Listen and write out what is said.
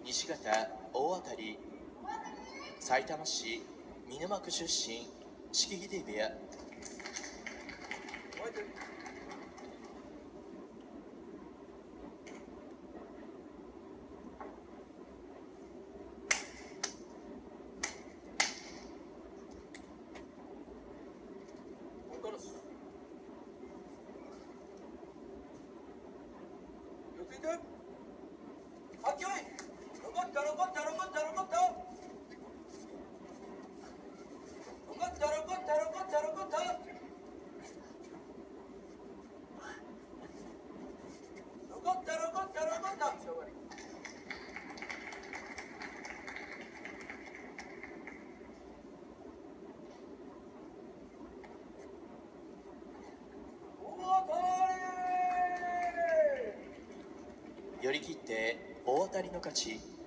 西方大当たり、さいたま市見沼区出身、式秀部屋。寄り切って大当たりの勝ち。